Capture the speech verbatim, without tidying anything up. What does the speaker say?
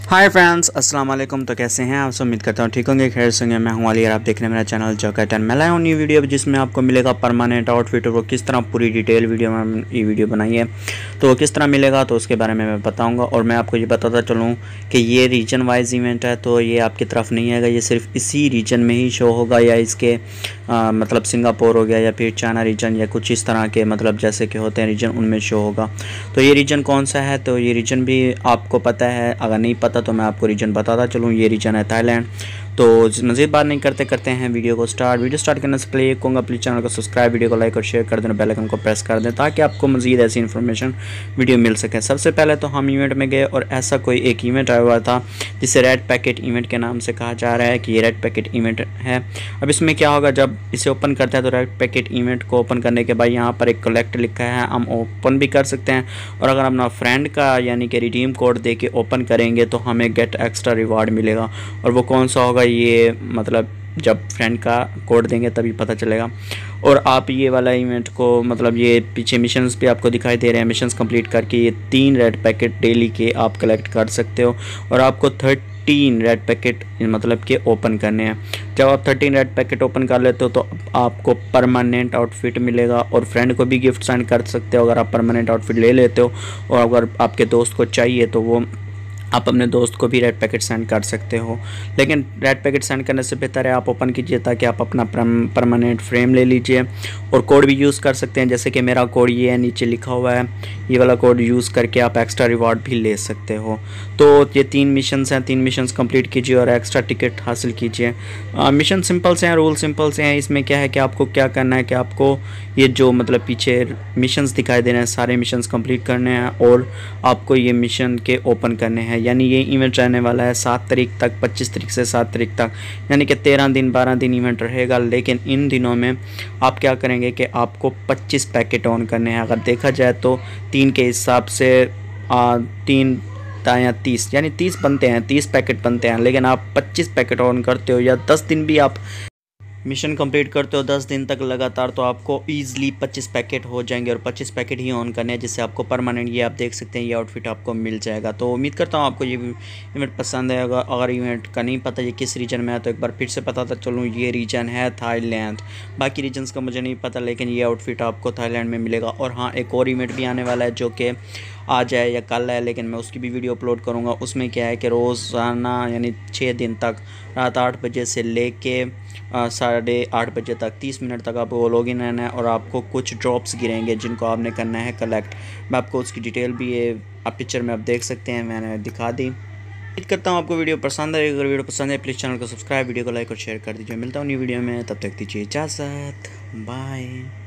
Hi friends, अस्सलाम वालेकुम। तो कैसे हैं आप सब? उम्मीद करता हूँ ठीक होंगे, खैर संगे। मैं हूँ अली और आप देख रहे हैं मेरा चैनल जोकर टेन। मैं लाया हूँ न्यू वीडियो जिसमें आपको मिलेगा परमानेंट आउटफिट, और वो किस तरह पूरी डिटेल वीडियो में ये वीडियो बनाई है। तो वो किस तरह मिलेगा तो उसके बारे में मैं बताऊँगा। और मैं आपको ये बताता चलूँ कि ये रीजन वाइज इवेंट है, तो ये आपकी तरफ नहीं आएगा, ये सिर्फ इसी रीजन में ही शो होगा, या इसके आ, मतलब सिंगापुर हो गया या फिर चाइना रीजन या कुछ इस तरह के मतलब जैसे कि होते हैं रीजन, उनमें शो होगा। तो ये रीजन कौन सा है, तो ये रीजन भी आपको पता है, अगर नहीं पता तो मैं आपको रीजन बताता चलूँ। ये रीजन है थाईलैंड। तो मज़ीद बात नहीं करते करते हैं वीडियो को स्टार्ट। वीडियो स्टार्ट करने से पहले कहूँगा प्लीज़ चैनल को सब्सक्राइब, वीडियो को लाइक और शेयर कर देना, बेल आइकन को प्रेस कर दें ताकि आपको मज़ीद ऐसी इन्फॉर्मेशन वीडियो मिल सके। सबसे पहले तो हम इवेंट में गए और ऐसा कोई एक इवेंट आया हुआ था जिसे रेड पैकेट इवेंट के नाम से कहा जा रहा है कि ये रेड पैकेट इवेंट है। अब इसमें क्या होगा, जब इसे ओपन करते हैं तो रेड पैकेट इवेंट को ओपन करने के बाद यहाँ पर एक कलेक्ट लिखा है, हम ओपन भी कर सकते हैं। और अगर अपना फ्रेंड का यानी कि रिडीम कोड दे के ओपन करेंगे तो हमें गेट एक्स्ट्रा रिवार्ड मिलेगा। और वो कौन सा होगा, ये मतलब जब फ्रेंड का कोड देंगे तभी पता चलेगा। और आप ये वाला इवेंट को मतलब ये पीछे मिशंस भी आपको दिखाई दे रहे हैं, मिशंस कंप्लीट करके ये तीन रेड पैकेट डेली के आप कलेक्ट कर सकते हो। और आपको थर्टीन रेड पैकेट मतलब के ओपन करने हैं। जब आप थर्टीन रेड पैकेट ओपन कर लेते हो तो आपको परमानेंट आउटफिट मिलेगा, और फ्रेंड को भी गिफ्ट सेंड कर सकते हो अगर आप परमानेंट आउटफिट ले लेते हो। और अगर आपके दोस्त को चाहिए तो वो आप अपने दोस्त को भी रेड पैकेट सेंड कर सकते हो। लेकिन रेड पैकेट सेंड करने से बेहतर है आप ओपन कीजिए ताकि आप अपना परमानेंट फ्रेम ले लीजिए। और कोड भी यूज़ कर सकते हैं, जैसे कि मेरा कोड ये है, नीचे लिखा हुआ है, ये वाला कोड यूज़ करके आप एक्स्ट्रा रिवॉर्ड भी ले सकते हो। तो ये तीन मिशंस हैं, तीन मिशंस कंप्लीट कीजिए और एक्स्ट्रा टिकट हासिल कीजिए। मिशन सिंपल से हैं, रूल सिंपल से हैं। इसमें क्या है कि आपको क्या करना है कि आपको ये जो मतलब पीछे मिशंस दिखाई दे रहे हैं सारे मिशंस कंप्लीट करने हैं, और आपको ये मिशन के ओपन करने हैं। यानी ये इवेंट रहने वाला है सात तारीख तक, पच्चीस तारीख से सात तारीख तक, यानी कि तेरह दिन बारह दिन इवेंट रहेगा। लेकिन इन दिनों में आप क्या करेंगे कि आपको पच्चीस पैकेट ऑन करने हैं। अगर देखा जाए तो तीन के हिसाब से आ, तीन या तीस यानी तीस बनते हैं, तीस पैकेट बनते हैं। लेकिन आप पच्चीस पैकेट ऑन करते हो या दस दिन भी आप मिशन कंप्लीट करते हो दस दिन तक लगातार, तो आपको ईजिली पच्चीस पैकेट हो जाएंगे। और पच्चीस पैकेट ही ऑन करने हैं जिससे आपको परमानेंट ये आप देख सकते हैं ये आउटफिट आपको मिल जाएगा। तो उम्मीद करता हूँ आपको ये इवेंट पसंद आएगा। अगर इवेंट का नहीं पता ये किस रीजन में है तो एक बार फिर से बताता चलूँ, ये रीजन है थाईलैंड। बाकी रीजन्स का मुझे नहीं पता, लेकिन ये आउटफिट आपको थाईलैंड में मिलेगा। और हाँ, एक और इवेंट भी आने वाला है जो कि आज है या कल है, लेकिन मैं उसकी भी वीडियो अपलोड करूँगा। उसमें क्या है कि रोज़ाना यानी छः दिन तक रात आठ बजे से लेके साढ़े आठ बजे तक तीस मिनट तक आपको वो लॉगिन रहना है, और आपको कुछ ड्रॉप्स गिरेंगे जिनको आपने करना है कलेक्ट। मैं आपको उसकी डिटेल भी ये आप पिक्चर में आप देख सकते हैं, मैंने दिखा दी। उम्मीद करता हूँ आपको वीडियो पसंद आएगी। अगर वीडियो पसंद है प्लीज़ चैनल को सब्सक्राइब, वीडियो को लाइक और शेयर कर दीजिए। मिलता हूँ न्यू वीडियो में, तब तक दीजिए इजाज़त, बाय।